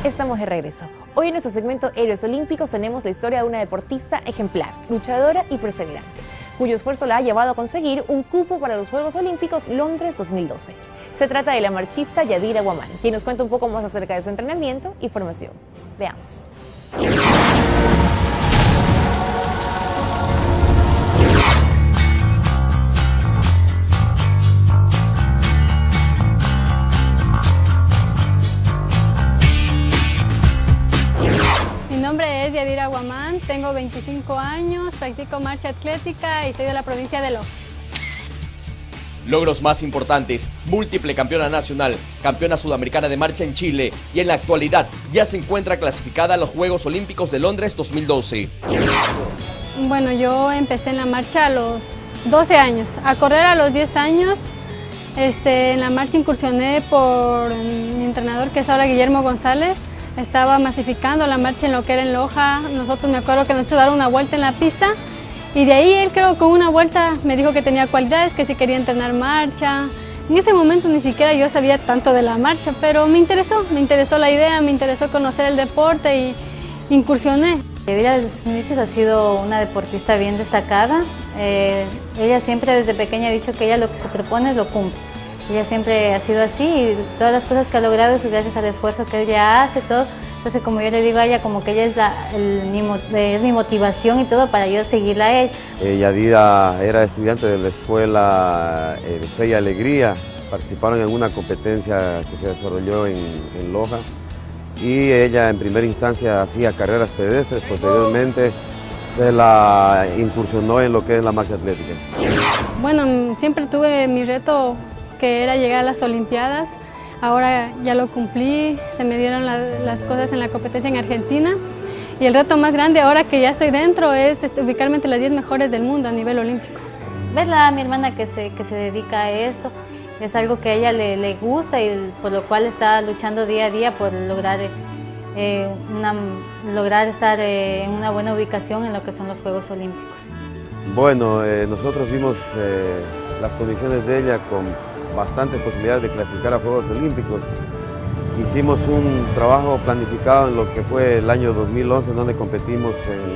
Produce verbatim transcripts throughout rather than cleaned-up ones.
Estamos de regreso. Hoy en nuestro segmento Héroes Olímpicos tenemos la historia de una deportista ejemplar, luchadora y perseverante, cuyo esfuerzo la ha llevado a conseguir un cupo para los Juegos Olímpicos Londres dos mil doce. Se trata de la marchista Yadira Guamán, quien nos cuenta un poco más acerca de su entrenamiento y formación. Veamos. Mi nombre es Yadira Guamán, tengo veinticinco años, practico marcha atlética y soy de la provincia de Loja. Logros más importantes: múltiple campeona nacional, campeona sudamericana de marcha en Chile y en la actualidad ya se encuentra clasificada a los Juegos Olímpicos de Londres dos mil doce. Bueno, yo empecé en la marcha a los doce años, a correr a los diez años. Este, en la marcha incursioné por mi entrenador, que es ahora Guillermo González. Estaba masificando la marcha en lo que era en Loja. Nosotros, me acuerdo que nos hizo dar una vuelta en la pista y de ahí él, creo, con una vuelta me dijo que tenía cualidades, que si quería entrenar marcha. En ese momento ni siquiera yo sabía tanto de la marcha, pero me interesó, me interesó la idea, me interesó conocer el deporte y incursioné. Yadira desde sus inicios ha sido una deportista bien destacada. Eh, ella siempre desde pequeña ha dicho que ella lo que se propone lo cumple. Ella siempre ha sido así y todas las cosas que ha logrado es gracias al esfuerzo que ella hace, todo. Entonces, como yo le digo a ella, como que ella es, la, el, mi, es mi motivación y todo para yo seguirla a ella. Eh, Yadira era estudiante de la escuela eh, de Fe y Alegría. Participaron en una competencia que se desarrolló en, en Loja y ella en primera instancia hacía carreras pedestres, posteriormente se la incursionó en lo que es la marcha atlética. Bueno, siempre tuve mi reto, que era llegar a las Olimpiadas. Ahora ya lo cumplí, se me dieron la, las cosas en la competencia en Argentina y el reto más grande ahora que ya estoy dentro es este, ubicarme entre las diez mejores del mundo a nivel olímpico. Verla a mi hermana que se, que se dedica a esto, es algo que a ella le, le gusta y por lo cual está luchando día a día por lograr, eh, una, lograr estar eh, en una buena ubicación en lo que son los Juegos Olímpicos. Bueno, eh, nosotros vimos eh, las condiciones de ella con bastantes posibilidades de clasificar a Juegos Olímpicos. Hicimos un trabajo planificado en lo que fue el año dos mil once, donde competimos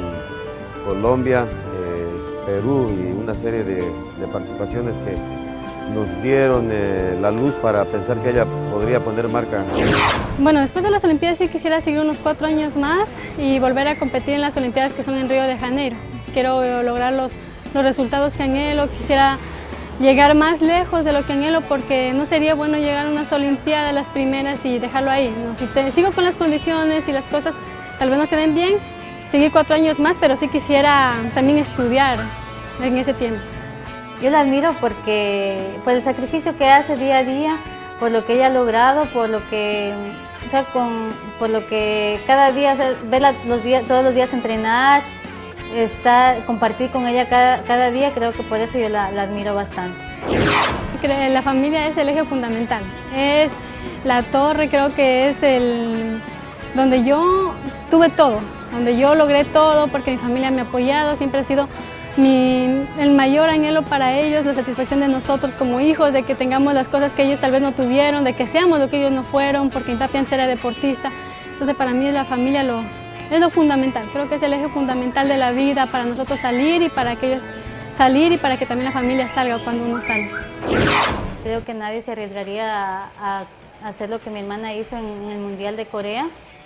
en Colombia, eh, Perú y una serie de, de participaciones que nos dieron eh, la luz para pensar que ella podría poner marca. Bueno, después de las Olimpiadas sí quisiera seguir unos cuatro años más y volver a competir en las Olimpiadas que son en Río de Janeiro. Quiero lograr los, los resultados que anhelo, quisiera llegar más lejos de lo que anhelo, porque no sería bueno llegar a unas Olimpiadas, las primeras, y dejarlo ahí, ¿no? Si te, sigo con las condiciones y las cosas tal vez no se den bien, seguir cuatro años más, pero sí quisiera también estudiar en ese tiempo. Yo la admiro porque por el sacrificio que hace día a día, por lo que ella ha logrado, por lo que, o sea, con, por lo que cada día, o sea, verla los días, todos los días entrenar, estar, compartir con ella cada, cada día, creo que por eso yo la, la admiro bastante. La familia es el eje fundamental, es la torre, creo que es el donde yo tuve todo, donde yo logré todo porque mi familia me ha apoyado, siempre ha sido mi, el mayor anhelo para ellos, la satisfacción de nosotros como hijos, de que tengamos las cosas que ellos tal vez no tuvieron, de que seamos lo que ellos no fueron, porque mi papi antes era deportista. Entonces para mí la familia lo, es lo fundamental, creo que es el eje fundamental de la vida para nosotros salir y para que ellos salir y para que también la familia salga cuando uno sale. Creo que nadie se arriesgaría a, a hacer lo que mi hermana hizo en, en el Mundial de Corea,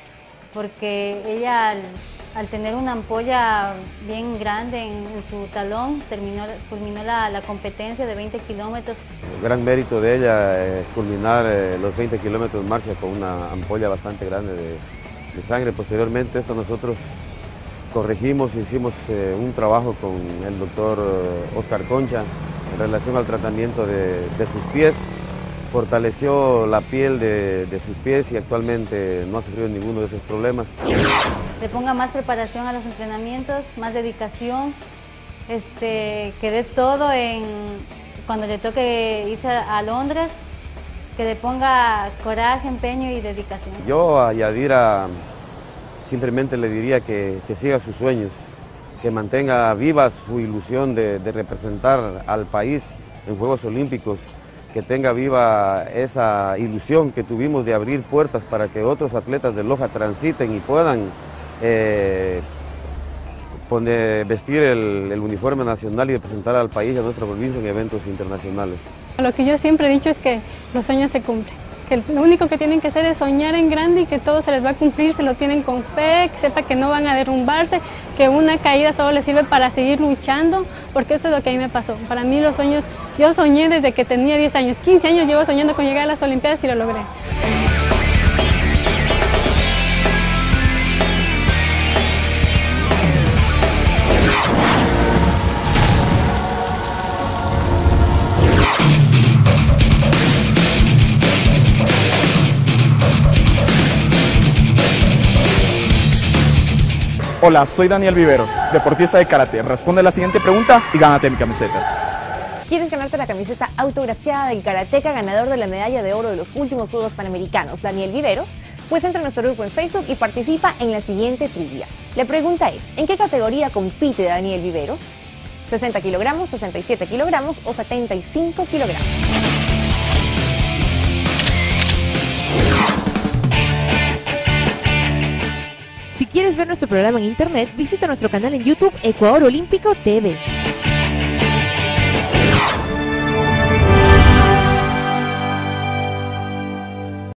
porque ella al, al tener una ampolla bien grande en, en su talón, terminó, culminó la, la competencia de veinte kilómetros. El gran mérito de ella es culminar eh, los veinte kilómetros de marcha con una ampolla bastante grande de, de sangre. Posteriormente esto nosotros corregimos, hicimos eh, un trabajo con el doctor Oscar Concha en relación al tratamiento de, de sus pies. Fortaleció la piel de, de sus pies y actualmente no ha sufrido ninguno de esos problemas. Le ponga más preparación a los entrenamientos, más dedicación, este, que dé todo en, cuando le toque irse a Londres, que le ponga coraje, empeño y dedicación. Yo a Yadira simplemente le diría que, que siga sus sueños, que mantenga viva su ilusión de, de representar al país en Juegos Olímpicos, que tenga viva esa ilusión que tuvimos de abrir puertas para que otros atletas de Loja transiten y puedan eh, poner, vestir el, el uniforme nacional y representar al país y a nuestra provincia en eventos internacionales. Lo que yo siempre he dicho es que los sueños se cumplen, que lo único que tienen que hacer es soñar en grande y que todo se les va a cumplir, se lo tienen con fe, que sepa que no van a derrumbarse, que una caída solo les sirve para seguir luchando, porque eso es lo que a mí me pasó. Para mí los sueños, yo soñé desde que tenía diez años, quince años llevo soñando con llegar a las Olimpiadas y lo logré. Hola, soy Daniel Viveros, deportista de karate. Responde la siguiente pregunta y gánate mi camiseta. ¿Quieres ganarte la camiseta autografiada del karateca ganador de la medalla de oro de los últimos Juegos Panamericanos, Daniel Viveros? Pues entra a nuestro grupo en Facebook y participa en la siguiente trivia. La pregunta es, ¿en qué categoría compite Daniel Viveros? ¿sesenta kilogramos, sesenta y siete kilogramos o setenta y cinco kilogramos? Si quieres ver nuestro programa en internet, visita nuestro canal en YouTube Ecuador Olímpico T V.